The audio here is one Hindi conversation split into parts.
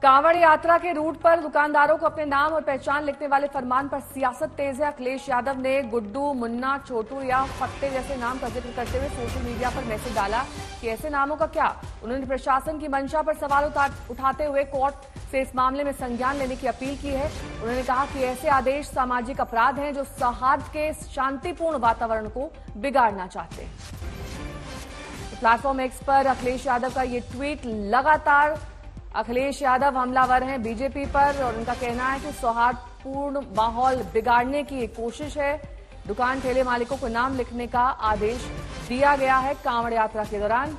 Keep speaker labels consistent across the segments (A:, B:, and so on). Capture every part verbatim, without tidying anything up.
A: कांवड़ यात्रा के रूट पर दुकानदारों को अपने नाम और पहचान लिखने वाले फरमान पर सियासत तेज है। अखिलेश यादव ने गुड्डू, मुन्ना, छोटू या फत्ते जैसे नाम का जिक्र करते हुए सोशल मीडिया पर मैसेज डाला कि ऐसे नामों का क्या। उन्होंने प्रशासन की मंशा पर सवाल उठाते हुए कोर्ट से इस मामले में संज्ञान लेने की अपील की है। उन्होंने कहा कि ऐसे आदेश सामाजिक अपराध हैं जो सौहार्द के शांतिपूर्ण वातावरण को बिगाड़ना चाहते हैं। प्लेटफॉर्म एक्स पर अखिलेश यादव का ये ट्वीट लगातार अखिलेश यादव हमलावर हैं बीजेपी पर और उनका कहना है कि सौहार्दपूर्ण माहौल बिगाड़ने की एक कोशिश है। दुकान ठेले मालिकों को नाम लिखने का आदेश दिया गया है कांवड़ यात्रा के दौरान।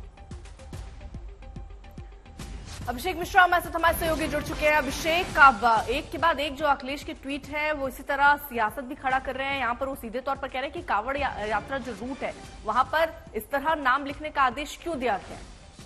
B: अभिषेक मिश्रा हमारे साथ हमारे सहयोगी जुड़ चुके हैं। अभिषेक, अब एक के बाद एक जो अखिलेश के ट्वीट है वो इसी तरह सियासत भी खड़ा कर रहे हैं। यहाँ पर वो सीधे तौर पर कह रहे हैं कि कांवड़ या, यात्रा जो रूट है वहां पर इस तरह नाम लिखने का आदेश क्यों दिया गया?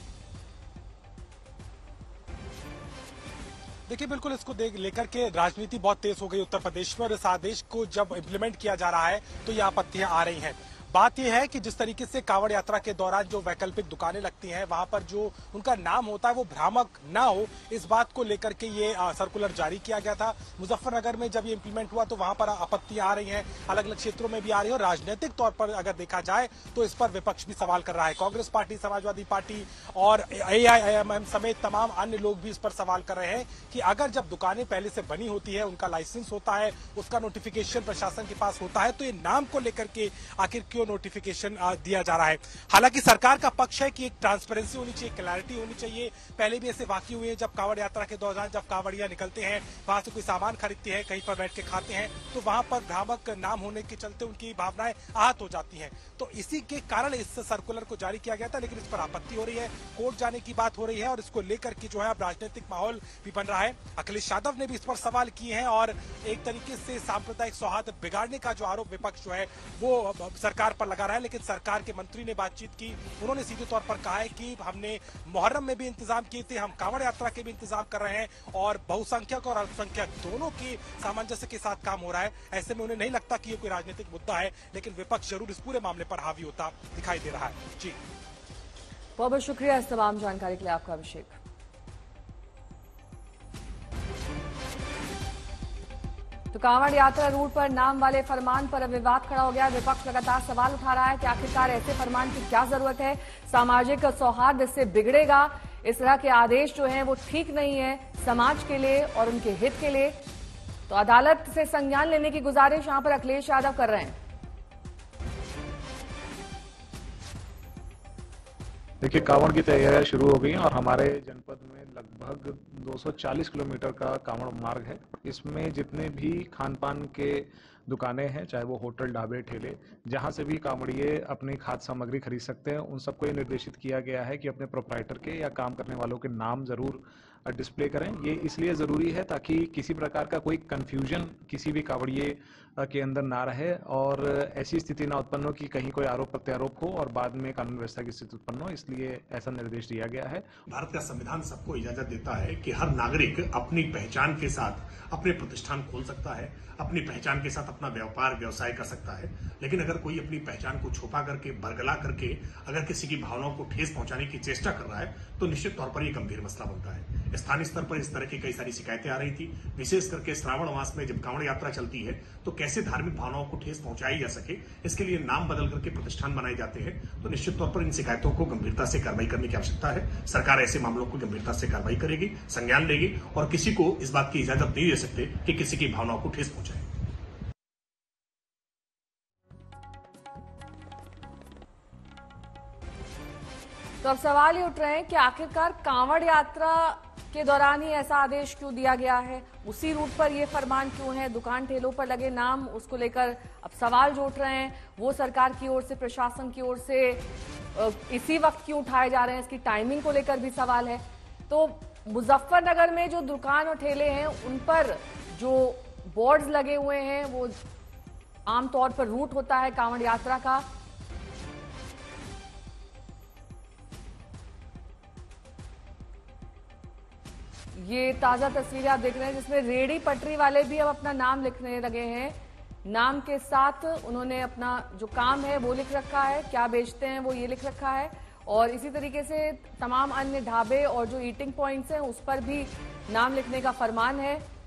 C: देखिए, बिल्कुल इसको देख लेकर के राजनीति बहुत तेज हो गई उत्तर प्रदेश में और इस आदेश को जब इम्प्लीमेंट किया जा रहा है तो ये आपत्तियां आ रही हैं। बात यह है कि जिस तरीके से कांवड़ यात्रा के दौरान जो वैकल्पिक दुकानें लगती हैं वहां पर जो उनका नाम होता है वो भ्रामक ना हो, इस बात को लेकर के ये सर्कुलर जारी किया गया था। मुजफ्फरनगर में जब ये इंप्लीमेंट हुआ तो वहां पर आपत्तियां आ रही हैं, अलग अलग क्षेत्रों में भी आ रही है और राजनीतिक तौर पर अगर देखा जाए तो इस पर विपक्ष भी सवाल कर रहा है। कांग्रेस पार्टी, समाजवादी पार्टी और ए आई एम एम समेत तमाम अन्य लोग भी इस पर सवाल कर रहे हैं कि अगर जब दुकानें पहले से बनी होती है, उनका लाइसेंस होता है, उसका नोटिफिकेशन प्रशासन के पास होता है, तो ये नाम को लेकर के आखिर क्यों नोटिफिकेशन दिया जा रहा है। हालांकि सरकार का पक्ष है कि एक ट्रांसपेरेंसी होनी चाहिए, क्लैरिटी होनी चाहिए। पहले भी ऐसे वाकये हुए हैं जब कांवड़ यात्रा के दौरान जब कांवड़िया निकलते हैं, वहां से कोई सामान खरीदते हैं, कहीं पर बैठ के खाते हैं, तो वहां पर भ्रामक नाम होने के चलते उनकी भावनाएं आहत हो जाती हैं। तो इसी के कारण इस सर्कुलर को जारी किया गया था, लेकिन इस पर आपत्ति हो रही है, कोर्ट जाने की बात हो रही है और इसको लेकर के जो है अब राजनीतिक माहौल भी बन रहा है। अखिलेश यादव ने भी इस पर सवाल किए हैं और एक तरीके से सांप्रदायिक सौहार्द बिगाड़ने का जो आरोप विपक्ष जो है वो सरकार पर लगा रहा है। लेकिन सरकार के मंत्री ने बातचीत की, उन्होंने सीधे तौर पर कहा है कि हमने मुहर्रम में भी इंतजाम किए थे, हम कांवड़ यात्रा के भी इंतजाम कर रहे हैं और बहुसंख्यक और अल्पसंख्यक दोनों की सामंजस्य के साथ काम हो रहा है। ऐसे में उन्हें नहीं लगता कि ये कोई राजनीतिक मुद्दा है, लेकिन विपक्ष जरूर इस पूरे मामले पर हावी होता दिखाई दे रहा है। जी
A: बहुत बहुत शुक्रिया इस तमाम जानकारी के लिए आपका अभिषेक। तो कांवड़ यात्रा रूट पर नाम वाले फरमान पर विवाद खड़ा हो गया। विपक्ष लगातार सवाल उठा रहा है कि आखिरकार ऐसे फरमान की क्या जरूरत है, सामाजिक सौहार्द इससे बिगड़ेगा, इस तरह के आदेश जो हैं वो ठीक नहीं है समाज के लिए और उनके हित के लिए। तो अदालत से संज्ञान लेने की गुजारिश यहां पर अखिलेश यादव कर रहे हैं।
D: देखिए, कांवड़ की तैयारियां शुरू हो गई हैं और हमारे जनपद में लगभग दो सौ चालीस किलोमीटर का कांवड़ मार्ग है। इसमें जितने भी खान पान के दुकानें हैं, चाहे वो होटल, ढाबे, ठेले, जहां से भी कांवड़िए अपनी खाद्य सामग्री खरीद सकते हैं, उन सबको ये निर्देशित किया गया है कि अपने प्रोप्राइटर के या काम करने वालों के नाम जरूर डिस्प्ले करें। ये इसलिए ज़रूरी है ताकि किसी प्रकार का कोई कंफ्यूजन किसी भी कांवड़िए के अंदर ना रहे और ऐसी स्थिति ना उत्पन्न हो कि कहीं कोई आरोप प्रत्यारोप हो और बाद में कानून व्यवस्था की स्थिति उत्पन्न हो, इसलिए ऐसा निर्देश दिया गया है।
E: भारत का संविधान सबको इजाजत देता है कि हर नागरिक अपनी पहचान के साथ अपने प्रतिष्ठान खोल सकता है, अपनी पहचान के साथ अपना व्यापार व्यवसाय कर सकता है। लेकिन अगर कोई अपनी पहचान को छुपा करके, बरगला करके अगर किसी की भावनाओं को ठेस पहुंचाने की चेष्टा कर रहा है तो निश्चित तौर पर यह गंभीर मसला बनता है। स्थानीय स्तर पर इस तरह की कई सारी शिकायतें आ रही थी, विशेष करके श्रावण मास में जब कांवड़ यात्रा चलती है तो कैसे धार्मिक भावनाओं को ठेस पहुंचाई जा सके, इसके लिए नाम बदल करके प्रतिष्ठान बनाए जाते हैं। तो निश्चित तौर पर इन शिकायतों को गंभीरता से कार्रवाई करने की आवश्यकता है। सरकार ऐसे मामलों को गंभीरता से कार्रवाई करेगी, संज्ञान लेगी और किसी को इस बात की इजाजत नहीं दे सकते कि किसी की भावनाओं को ठेस पहुंचाए।
A: तो अब सवाल ये उठ रहे हैं कि आखिरकार कांवड़ यात्रा के दौरान ही ऐसा आदेश क्यों दिया गया है, उसी रूट पर ये फरमान क्यों है, दुकान ठेलों पर लगे नाम, उसको लेकर अब सवाल जो उठ रहे हैं वो सरकार की ओर से, प्रशासन की ओर से इसी वक्त क्यों उठाए जा रहे हैं, इसकी टाइमिंग को लेकर भी सवाल है। तो मुजफ्फरनगर में जो दुकान और ठेले हैं उन पर जो बोर्ड्स लगे हुए हैं वो आमतौर पर रूट होता है कांवड़ यात्रा का। ये ताजा तस्वीरें आप देख रहे हैं जिसमें रेहड़ी पटरी वाले भी अब अपना नाम लिखने लगे हैं। नाम के साथ उन्होंने अपना जो काम है वो लिख रखा है, क्या बेचते हैं वो ये लिख रखा है और इसी तरीके से तमाम अन्य ढाबे और जो ईटिंग पॉइंट्स हैं उस पर भी नाम लिखने का फरमान है।